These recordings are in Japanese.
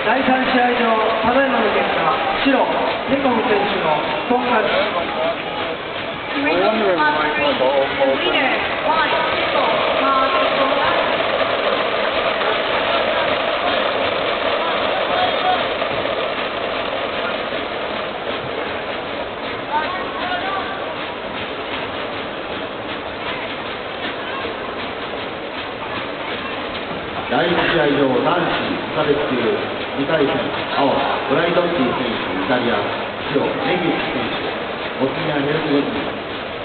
第3試合場、ただいまの結果、白、ネコム選手のトンカチ。 第1試合場、男子無差別級2回戦、青、ブライドッティ選手、イタリア、白、メキシ選手、ボスニア・ヘルツェゴビナ。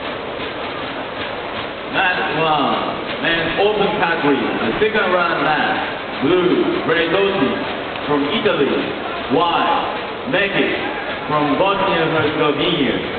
Match 1, men's open category, the second round match. Blue, Braidotti from Italy. White, MEKIC from Bosnia and Herzegovina.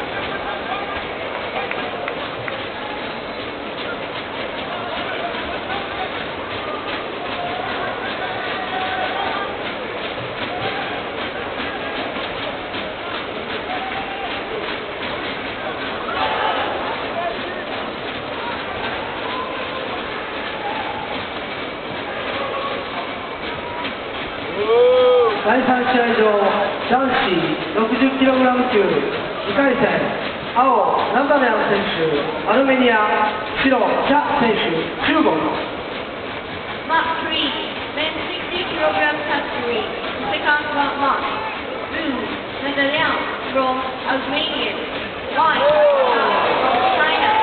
第3試合場、男子 60kg 級2回戦、青、ナザレアン選手、アルメニア、白、チャ選手、中国。 Match 3, men's 60kg category, second round match. Blue, Netherlands from Armenia. White, from China.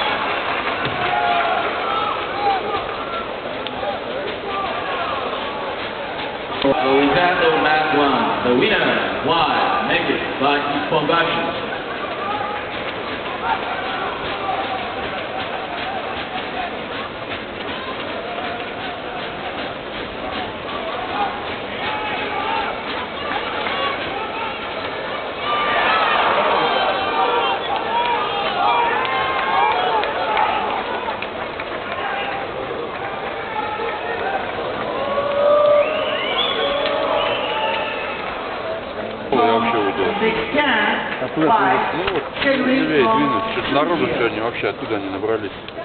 So we battle match 1. The winner, white, MEKIC by conversion. Оттуда двинуть. Что-то народу, что они вообще оттуда не набрались.